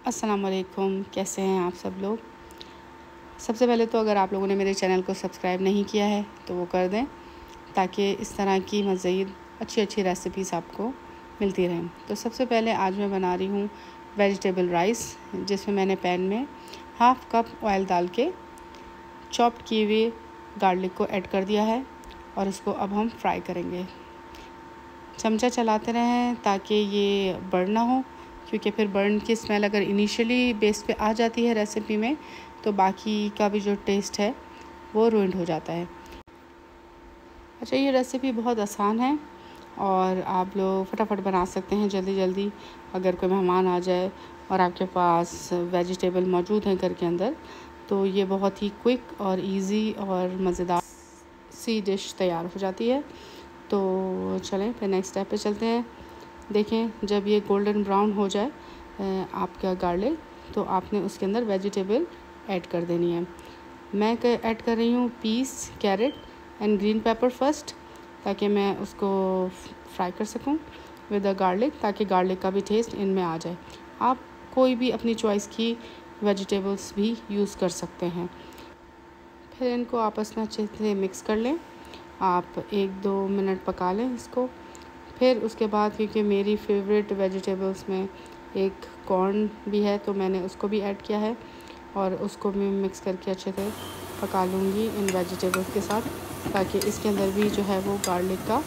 अस्सलाम वालेकुम, कैसे हैं आप सब लोग। सबसे पहले तो अगर आप लोगों ने मेरे चैनल को सब्सक्राइब नहीं किया है तो वो कर दें, ताकि इस तरह की मज़ीद अच्छी अच्छी रेसिपीज़ आपको मिलती रहें। तो सबसे पहले आज मैं बना रही हूँ वेजिटेबल राइस, जिसमें मैंने पैन में हाफ़ कप ऑयल डाल के चॉप्ड किए हुए गार्लिक को ऐड कर दिया है और इसको अब हम फ्राई करेंगे। चमचा चलाते रहें ताकि ये बर्न ना हो, क्योंकि फिर बर्न की स्मेल अगर इनिशियली बेस पे आ जाती है रेसिपी में तो बाकी का भी जो टेस्ट है वो रुइंड हो जाता है। अच्छा, ये रेसिपी बहुत आसान है और आप लोग फटाफट बना सकते हैं जल्दी जल्दी। अगर कोई मेहमान आ जाए और आपके पास वेजिटेबल मौजूद हैं घर के अंदर, तो ये बहुत ही क्विक और इजी और मज़ेदार सी डिश तैयार हो जाती है। तो चलें फिर नेक्स्ट स्टेप पे चलते हैं। देखें, जब ये गोल्डन ब्राउन हो जाए आपका गार्लिक, तो आपने उसके अंदर वेजिटेबल ऐड कर देनी है। मैं ऐड कर रही हूँ piece, carrot and green pepper first, ताकि मैं उसको फ्राई कर सकूँ विद द गार्लिक, ताकि गार्लिक का भी टेस्ट इनमें आ जाए। आप कोई भी अपनी चॉइस की वेजिटेबल्स भी यूज़ कर सकते हैं। फिर इनको आपस में अच्छे से मिक्स कर लें। आप 1-2 मिनट पका लें इसको। फिर उसके बाद, क्योंकि मेरी फेवरेट वेजिटेबल्स में एक कॉर्न भी है, तो मैंने उसको भी ऐड किया है और उसको भी मिक्स करके अच्छे से पका लूँगी इन वेजिटेबल्स के साथ, ताकि इसके अंदर भी जो है वो गार्लिक का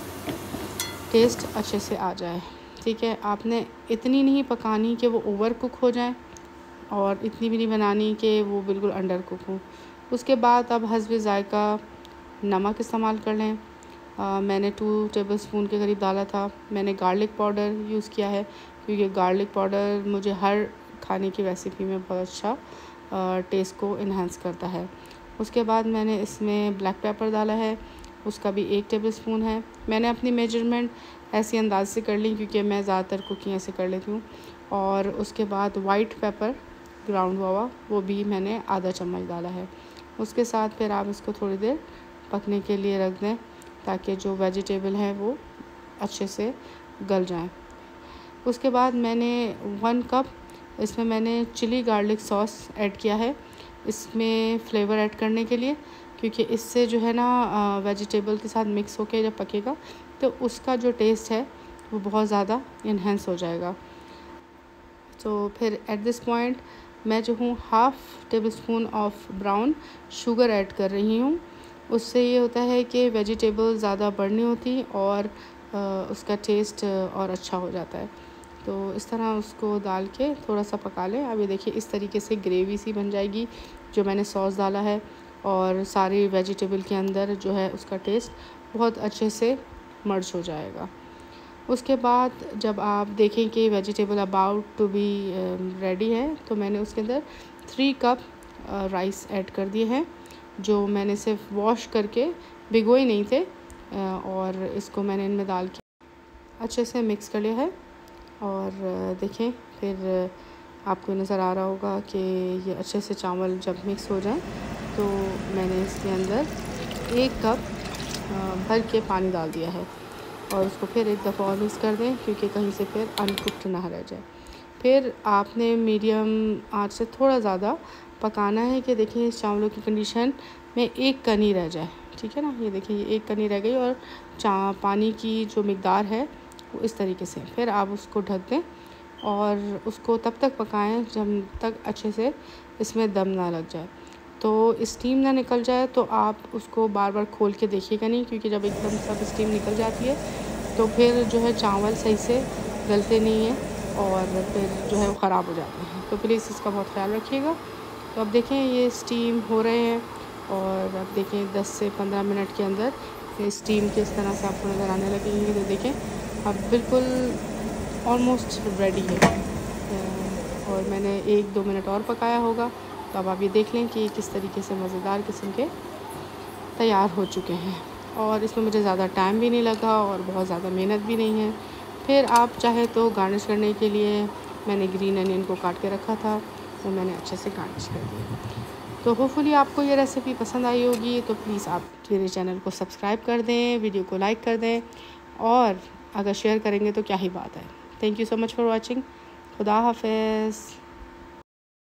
टेस्ट अच्छे से आ जाए। ठीक है, आपने इतनी नहीं पकानी कि वो ओवर कुक हो जाए और इतनी भी नहीं बनानी कि वो बिल्कुल अंडर कुक हो। उसके बाद अब हस्बे ज़ायका नमक इस्तेमाल कर लें। मैंने 2 टेबलस्पून के करीब डाला था। मैंने गार्लिक पाउडर यूज़ किया है, क्योंकि गार्लिक पाउडर मुझे हर खाने की रेसिपी में बहुत अच्छा टेस्ट को इन्हांस करता है। उसके बाद मैंने इसमें ब्लैक पेपर डाला है, उसका भी 1 टेबलस्पून है। मैंने अपनी मेजरमेंट ऐसी अंदाज से कर ली, क्योंकि मैं ज़्यादातर कुकिंग ऐसे कर लेती हूँ। और उसके बाद वाइट पेपर ग्राउंड हुआ वो भी मैंने आधा चम्मच डाला है। उसके साथ फिर आप इसको थोड़ी देर पकने के लिए रख दें, ताकि जो वेजिटेबल है वो अच्छे से गल जाएं। उसके बाद मैंने 1 कप इसमें मैंने चिली गार्लिक सॉस ऐड किया है, इसमें फ्लेवर ऐड करने के लिए, क्योंकि इससे जो है ना वेजिटेबल के साथ मिक्स होके जब पकेगा तो उसका जो टेस्ट है वो बहुत ज़्यादा इन्हेंस हो जाएगा। तो फिर एट दिस पॉइंट मैं जो हूँ half tablespoon of brown sugar add कर रही हूँ। उससे ये होता है कि वेजिटेबल ज़्यादा बर्न नहीं होती और उसका टेस्ट और अच्छा हो जाता है। तो इस तरह उसको डाल के थोड़ा सा पका लें। अब ये देखिए, इस तरीके से ग्रेवी सी बन जाएगी जो मैंने सॉस डाला है, और सारी वेजिटेबल के अंदर जो है उसका टेस्ट बहुत अच्छे से मर्ज हो जाएगा। उसके बाद जब आप देखें कि vegetable about to be ready है, तो मैंने उसके अंदर 3 कप राइस ऐड कर दिए हैं, जो मैंने सिर्फ वॉश करके भिगोए नहीं थे, और इसको मैंने इनमें डाल के अच्छे से मिक्स कर लिया है। और देखें, फिर आपको नज़र आ रहा होगा कि ये अच्छे से चावल जब मिक्स हो जाए, तो मैंने इसके अंदर 1 कप भर के पानी डाल दिया है और उसको फिर एक दफ़ा और मिक्स कर दें, क्योंकि कहीं से फिर अनकुक्ड ना रह जाए। फिर आपने मीडियम आंच से थोड़ा ज़्यादा पकाना है कि देखिए इस चावलों की कंडीशन में 1 कनी रह जाए। ठीक है ना, ये देखिए ये 1 कनी रह गई और पानी की जो मिकदार है वो इस तरीके से। फिर आप उसको ढक दें और उसको तब तक पकाएं जब तक अच्छे से इसमें दम ना लग जाए। तो स्टीम ना निकल जाए तो आप उसको बार बार खोल के देखिएगा नहीं, क्योंकि जब एकदम सब स्टीम निकल जाती है तो फिर जो है चावल सही से गलते नहीं हैं और फिर जो है वो ख़राब हो जाते हैं। तो प्लीज़ इसका बहुत ख्याल रखिएगा। तो अब देखें ये स्टीम हो रहे हैं, और अब देखें 10 से 15 मिनट के अंदर ये स्टीम किस तरह से आपको नज़र आने लगेंगी। तो देखें अब बिल्कुल ऑलमोस्ट रेडी है, और मैंने 1-2 मिनट और पकाया होगा। तो अब आप ये देख लें कि किस तरीके से मज़ेदार किस्म के तैयार हो चुके हैं, और इसमें मुझे ज़्यादा टाइम भी नहीं लगा और बहुत ज़्यादा मेहनत भी नहीं है। फिर आप चाहे तो गार्निश करने के लिए मैंने ग्रीन अनियन को काट के रखा था, वो मैंने अच्छे से गार्निश कर दिया। तो होपफुली आपको ये रेसिपी पसंद आई होगी। तो प्लीज़ आप मेरे चैनल को सब्सक्राइब कर दें, वीडियो को लाइक कर दें, और अगर शेयर करेंगे तो क्या ही बात है। Thank you so much for watching. खुदा हाफिज़।